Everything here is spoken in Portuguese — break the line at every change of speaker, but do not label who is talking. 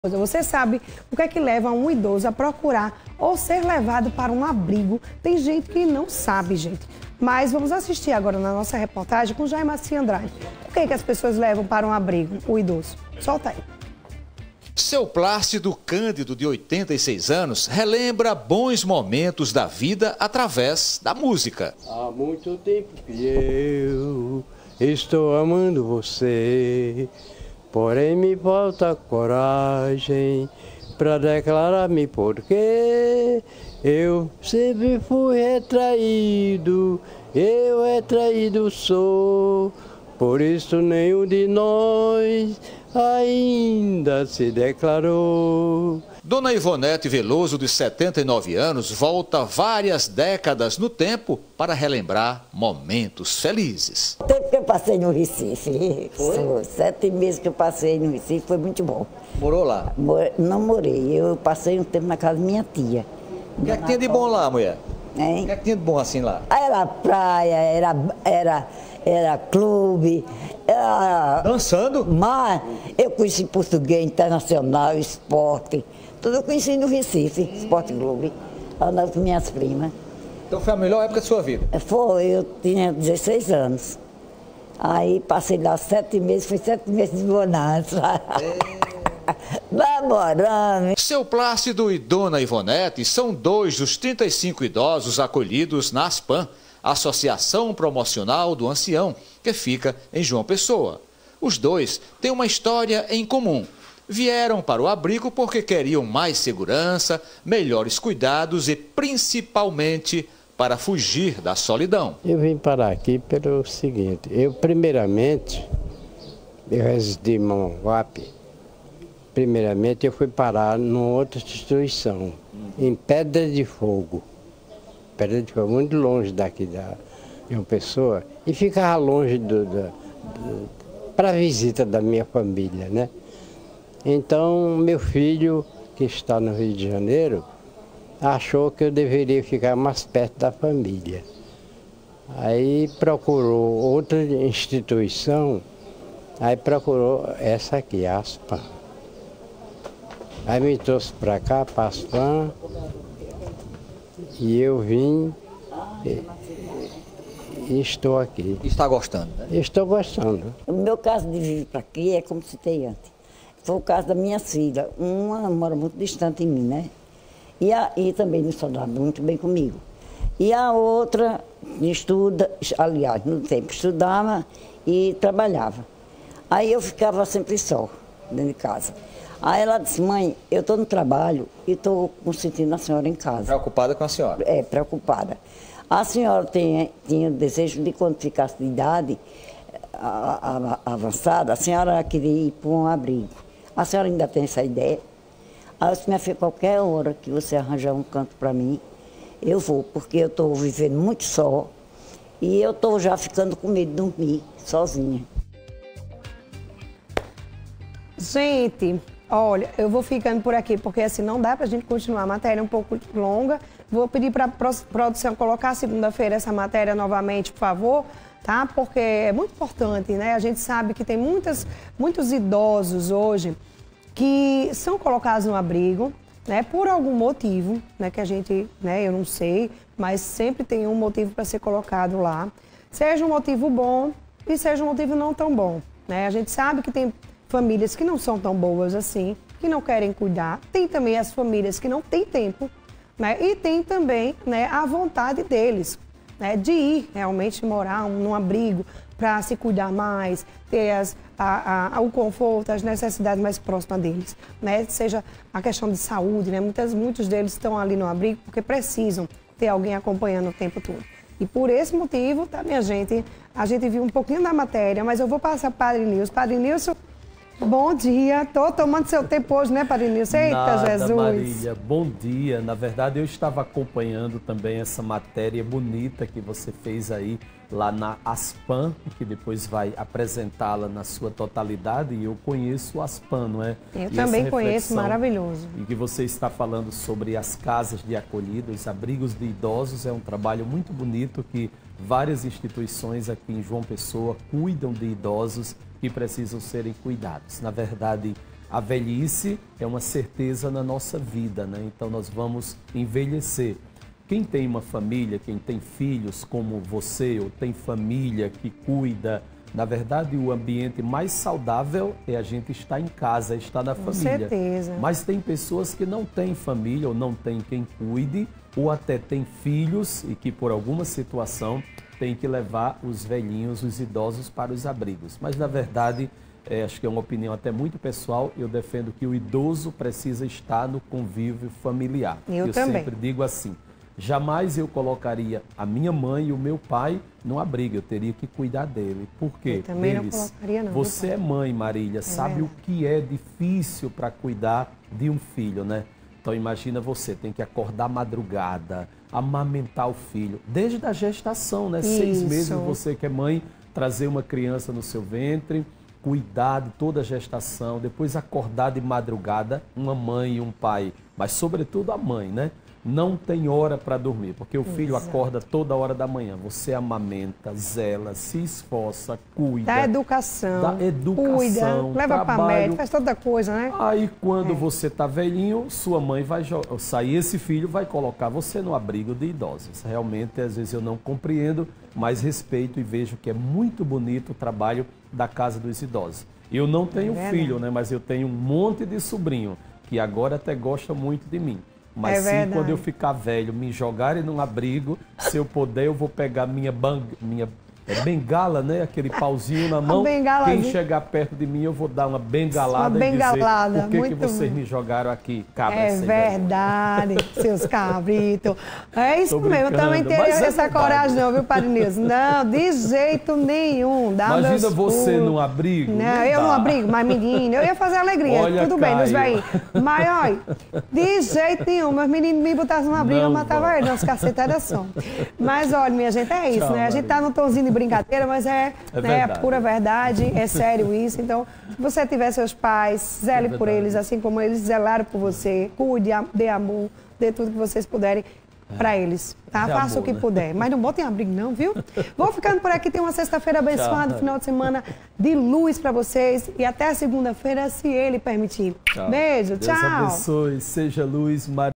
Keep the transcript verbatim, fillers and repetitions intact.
Você sabe o que é que leva um idoso a procurar ou ser levado para um abrigo? Tem gente que não sabe, gente. Mas vamos assistir agora na nossa reportagem com Jair Macia Andrade. Por que é que as pessoas levam para um abrigo o idoso? Solta aí.
Seu Plácido Cândido, de oitenta e seis anos, relembra bons momentos da vida através da música.
Há muito tempo que eu estou amando você, porém me falta coragem para declarar-me porque eu sempre fui retraído, eu retraído sou, por isso nenhum de nós ainda se declarou.
Dona Ivonete Veloso, de setenta e nove anos, volta várias décadas no tempo para relembrar momentos felizes.
O tempo que eu passei no Recife, foi? sete meses que eu passei no Recife, foi muito bom.
Morou lá?
Não morei, eu passei um tempo na casa da minha tia.
O que é que tinha de bom lá, mulher?
Hein?
O que é que tinha de bom assim lá?
Era praia, era, era, era clube, era...
Dançando?
Mas eu conheci português, internacional, esporte, tudo eu conheci no Recife, Esporte Clube, andava com minhas primas.
Então foi a melhor época da sua vida?
Foi, eu tinha dezesseis anos. Aí passei lá sete meses, foi sete meses de bonança. É. Namorando.
Seu Plácido e Dona Ivonete são dois dos trinta e cinco idosos acolhidos na ASPAN, Associação Promocional do Ancião, que fica em João Pessoa. Os dois têm uma história em comum. Vieram para o abrigo porque queriam mais segurança, melhores cuidados e, principalmente, para fugir da solidão.
Eu vim parar aqui pelo seguinte, eu primeiramente, eu residi em Mongaguape, primeiramente eu fui parar numa outra instituição, em Pedra de Fogo. Pedra de Fogo, muito longe daqui da João Pessoa, e ficava longe do, do, do, para a visita da minha família, né? Então, meu filho, que está no Rio de Janeiro, achou que eu deveria ficar mais perto da família. Aí procurou outra instituição, aí procurou essa aqui, a ASPAN. Aí me trouxe para cá, para a ASPAN, e eu vim e, e estou aqui.
Está gostando, né?
Estou gostando.
O meu caso de vir para aqui é como citei antes. Foi o caso da minha filha. Uma mora muito distante de mim, né? E, a, e também não se dava muito bem comigo. E a outra estuda, aliás, no tempo estudava e trabalhava. Aí eu ficava sempre só, dentro de casa. Aí ela disse, mãe, eu estou no trabalho e estou sentindo a senhora em casa.
Preocupada com a senhora?
É, preocupada. A senhora tem, tinha o desejo de, quando ficasse de idade a, a, avançada, a senhora queria ir para um abrigo. A senhora ainda tem essa ideia? Aí eu disse, minha filha, qualquer hora que você arranjar um canto para mim, eu vou, porque eu estou vivendo muito só e eu estou já ficando com medo de dormir sozinha.
Gente, olha, eu vou ficando por aqui, porque assim não dá pra gente continuar. A matéria é um pouco longa. Vou pedir pra produção colocar segunda-feira essa matéria novamente, por favor, tá? Porque é muito importante, né? A gente sabe que tem muitas, muitos idosos hoje que são colocados no abrigo, né? Por algum motivo, né? Que a gente, né? Eu não sei, mas sempre tem um motivo para ser colocado lá. Seja um motivo bom e seja um motivo não tão bom, né? A gente sabe que tem famílias que não são tão boas assim, que não querem cuidar. Tem também as famílias que não têm tempo, né? E tem também, né, a vontade deles, né, de ir realmente morar um, num abrigo para se cuidar mais, ter as, a, a, o conforto, as necessidades mais próximas deles, né? Seja a questão de saúde, né? Muitas, muitos deles estão ali no abrigo porque precisam ter alguém acompanhando o tempo todo. E por esse motivo, tá, minha gente, a gente viu um pouquinho da matéria, mas eu vou passar para o Padre Nilson. Padre Nilson, bom dia, tô tomando seu tempo hoje, né, Padre Nilson? Eita,
Nada,
Jesus!
Marília, bom dia. Na verdade, eu estava acompanhando também essa matéria bonita que você fez aí lá na ASPAN, que depois vai apresentá-la na sua totalidade, e eu conheço o ASPAN, não é?
Eu
e
também conheço, maravilhoso.
E que você está falando sobre as casas de acolhida, os abrigos de idosos, é um trabalho muito bonito que várias instituições aqui em João Pessoa cuidam de idosos que precisam serem cuidados. Na verdade, A velhice é uma certeza na nossa vida, né? Então nós vamos envelhecer. Quem tem uma família, quem tem filhos como você, ou tem família que cuida, na verdade o ambiente mais saudável é a gente estar em casa, estar na família.
Com certeza.
Mas tem pessoas que não têm família, ou não tem quem cuide, ou até tem filhos e que por alguma situação tem que levar os velhinhos, os idosos para os abrigos. Mas na verdade, é, acho que é uma opinião até muito pessoal, eu defendo que o idoso precisa estar no convívio familiar.
Eu,
eu
também.
sempre digo assim, jamais eu colocaria a minha mãe e o meu pai no abrigo, eu teria que cuidar dele. Por quê?
Eu também
Deles.
não colocaria não.
Você é mãe, Marília, é sabe verdade. O que é difícil para cuidar de um filho, né? Então imagina você, tem que acordar madrugada, amamentar o filho, desde a gestação, né? Isso. Seis meses você que é mãe, trazer uma criança no seu ventre, cuidar de toda a gestação, depois acordar de madrugada, uma mãe e um pai, mas sobretudo a mãe, né? Não tem hora para dormir, porque o filho Exato. Acorda toda hora da manhã. Você amamenta, zela, se esforça, cuida.
Dá educação.
Dá educação,
cuida, leva para médico, faz toda coisa, né?
Aí quando
é.
você tá velhinho, sua mãe vai sair, esse filho vai colocar você no abrigo de idosos. Realmente, às vezes eu não compreendo, mas respeito e vejo que é muito bonito o trabalho da Casa dos Idosos. Eu não tenho é filho, né? Mas eu tenho um monte de sobrinho que agora até gosta muito de mim. Mas
é
se quando eu ficar velho, me jogarem num abrigo, se eu puder, eu vou pegar minha, bang, minha é bengala, né? Aquele pauzinho na mão. Quem chegar perto de mim, eu vou dar uma bengalada, uma bengalada. E dizer por que, que vocês bom. Me jogaram aqui, cabra.
É verdade, seus cabritos. É isso mesmo, eu também teria é essa verdade. Coragem não, viu, Padre Nilson? Não, de jeito nenhum. Dá
Imagina você num abrigo.
Não, não eu num abrigo, mas menino, eu ia fazer alegria, olha, tudo Caio. Bem, nos velhinhos. Mas, olha, de jeito nenhum, meus meninos me botassem num abrigo, eu matava eles, os cacetes era som. Mas, olha, minha gente, é isso, Tchau, né? A gente tá no tonzinho de brincadeira, mas é, é, né, a pura verdade, é sério isso. Então, se você tiver seus pais, zele é por eles, assim como eles zelaram por você, cuide, dê amor, dê tudo que vocês puderem é. Para eles, tá? É Faça amor, o que né? puder, mas não botem abrigo não, viu? Vou ficando por aqui, tem uma sexta-feira abençoada, final de semana de luz para vocês e até a segunda-feira, se ele permitir. Tchau. Beijo,
Deus
tchau!
Deus abençoe, seja luz, Maria.